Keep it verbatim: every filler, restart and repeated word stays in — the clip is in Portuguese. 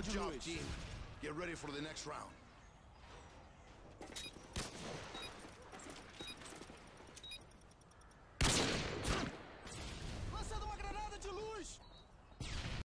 job, team. Get ready for the next round.